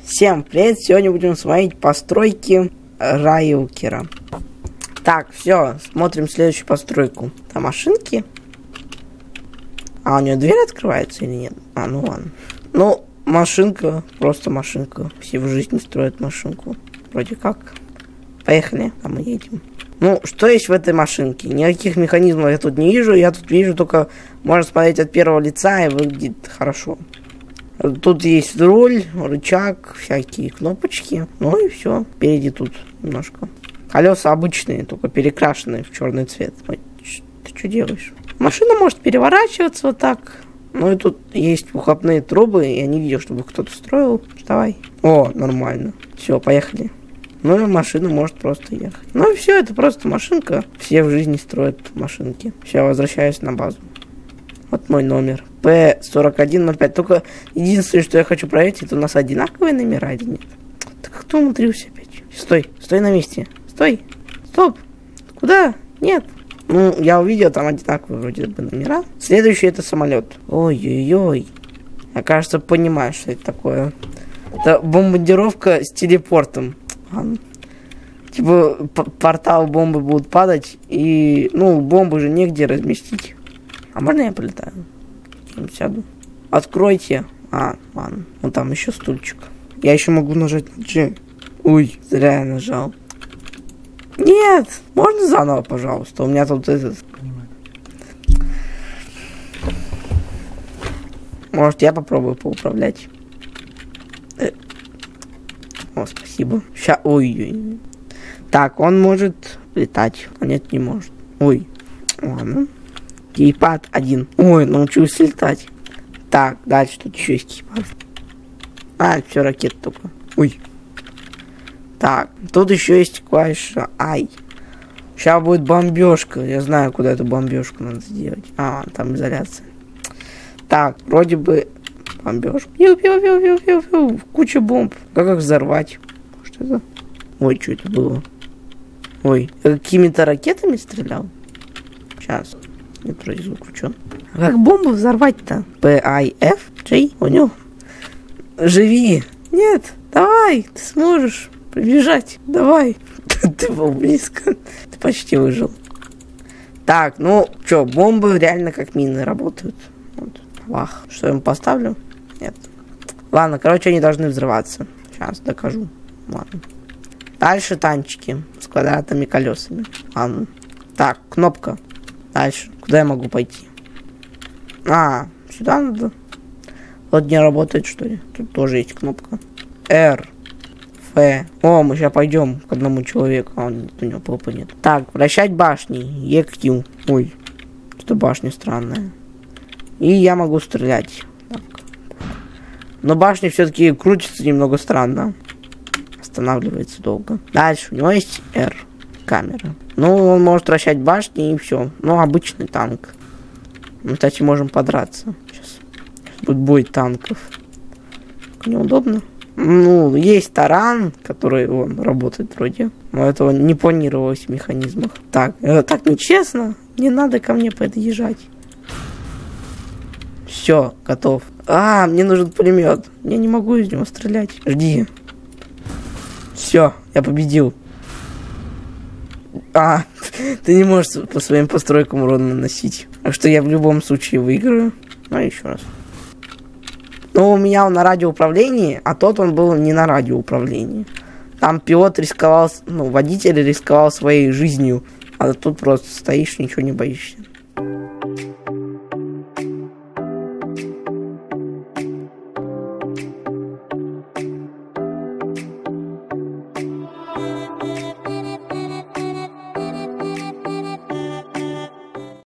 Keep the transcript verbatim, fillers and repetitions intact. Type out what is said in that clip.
Всем привет! Сегодня будем смотреть постройки Райлкера. Так, все, смотрим следующую постройку. Там машинки. А у нее дверь открывается или нет? А, ну ладно. Ну, машинка, просто машинка. Все в жизни строят машинку. Вроде как. Поехали, там мы едем. Ну, что есть в этой машинке? Никаких механизмов я тут не вижу. Я тут вижу только, можно смотреть от первого лица и выглядит хорошо. Тут есть руль, рычаг, всякие кнопочки. Ну и все. Впереди тут немножко. Колеса обычные, только перекрашенные в черный цвет. Ой, ты что делаешь? Машина может переворачиваться вот так. Ну и тут есть выхлопные трубы. Я не видел, чтобы кто-то строил. Давай. О, нормально. Все, поехали. Ну и машина может просто ехать. Ну и все, это просто машинка. Все в жизни строят машинки. Все, возвращаюсь на базу. Вот мой номер. П сорок один ноль пять. Только единственное, что я хочу проверить, это у нас одинаковые номера или нет. Так кто умудрился опять? Стой, стой на месте. Стой. Стоп. Куда? Нет. Ну, я увидел, там одинаковые вроде бы номера. Следующий это самолет. Ой-ой-ой. Я, кажется, понимаю, что это такое. Это бомбардировка с телепортом. Ладно. Типа, портал бомбы будут падать, и, ну, бомбы же негде разместить. А можно я полетаю? Сяду. Откройте. А, ладно. Вон там еще стульчик. Я еще могу нажать G. Ой, зря я нажал. Нет! Можно заново, пожалуйста? У меня тут этот... Может, я попробую поуправлять? Э. О, спасибо. Ща... Ой-ой. Так, он может летать. А нет, не может. Ой. Ладно. Кейпад один. Ой, научился летать. Так, дальше тут еще есть кейпад. А, все, ракет только. Ой. Так, тут еще есть клавиша Ай. Сейчас будет бомбежка. Я знаю, куда эту бомбежку надо сделать. А, там изоляция. Так, вроде бы бомбежка. Пиу-пиу-пиу-пиу-пиу-пиу. Куча бомб. Как их взорвать? Что это? Ой, что это было? Ой, какими-то ракетами стрелял? Сейчас. Нет, вроде звук включен. А как бомбу взорвать-то? П I F J? Понял? Живи! Нет! Давай! Ты сможешь побежать! Давай! Ты был близко. Ты почти выжил. Так, ну, что, бомбы реально как мины работают. Вот. Вах. Что я им поставлю? Нет. Ладно, короче, они должны взрываться. Сейчас докажу. Ладно. Дальше танчики с квадратными колесами. Ладно. Так, кнопка. Дальше. Куда я могу пойти? А, сюда надо. Вот не работает, что ли? Тут тоже есть кнопка. R. F. О, мы сейчас пойдем к одному человеку. А он, у него попа нет. Так, вращать башни. E Q. Ой. Что башня странная. И я могу стрелять. Так. Но башня все-таки крутится немного странно. Останавливается долго. Дальше. У него есть R. Камера. Ну, он может вращать башни и все. Ну, обычный танк. Мы, кстати, можем подраться. Сейчас. Сейчас будет бой танков. Неудобно. Ну, есть таран, который он работает вроде. Но этого не планировалось в механизмах. Так, это так нечестно. Не надо ко мне подъезжать. Все, готов. А, мне нужен пулемет. Я не могу из него стрелять. Жди. Все, я победил. А, ты не можешь по своим постройкам урон наносить. Так что я в любом случае выиграю. Ну, еще раз. Но у меня он на радиоуправлении, а тот он был не на радиоуправлении. Там пилот рисковал, ну, водитель рисковал своей жизнью. А тут просто стоишь, ничего не боишься.